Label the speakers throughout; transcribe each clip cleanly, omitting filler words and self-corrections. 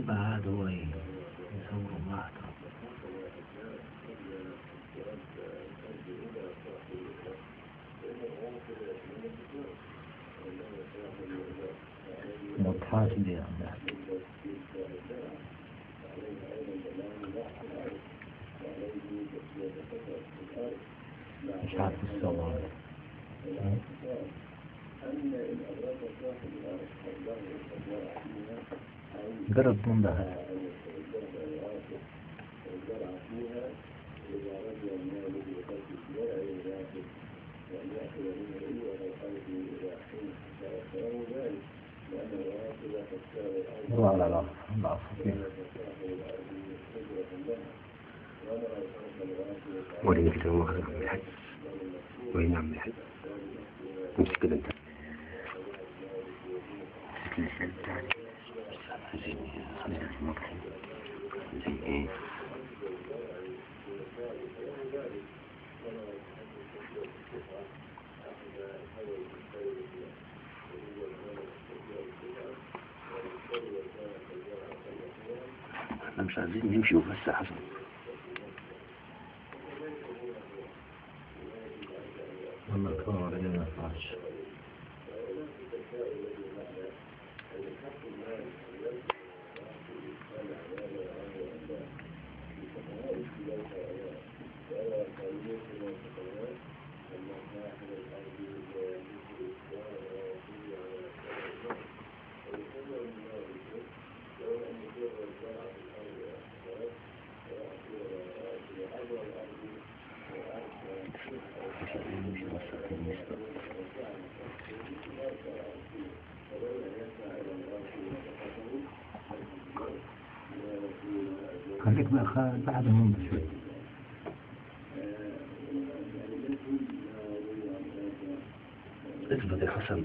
Speaker 1: يبقى عاد هو يصور براحته. مضحات دي يعني مش عارف الصور. جرب من ده. لا لا لا لا
Speaker 2: وريني كده مؤاخذة عم الحاج، وريني عم الحاج، امسك كده انت، امسك اللسان بتاعي زي المطحن زي ايه؟ احنا مش عايزين نمشي وبس يا حسن.
Speaker 1: والله كفار رجل ما ينفعش. خليك بقى بعد المنبه شوي.
Speaker 2: اثبت يا حسن.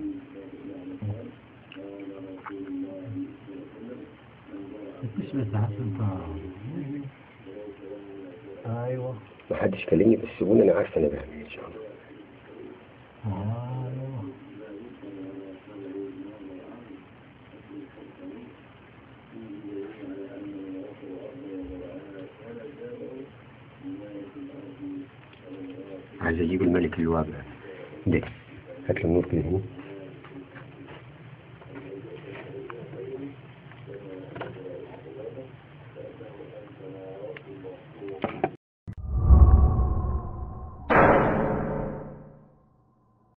Speaker 1: تثبت يا حسن. ايوه
Speaker 2: محدش كلمني بس سيبوني، انا عارف انا بعمل ايه ان شاء الله.
Speaker 1: ايوه
Speaker 2: عايز اجيب الملك الوابع ده، هات له النور كده هنا.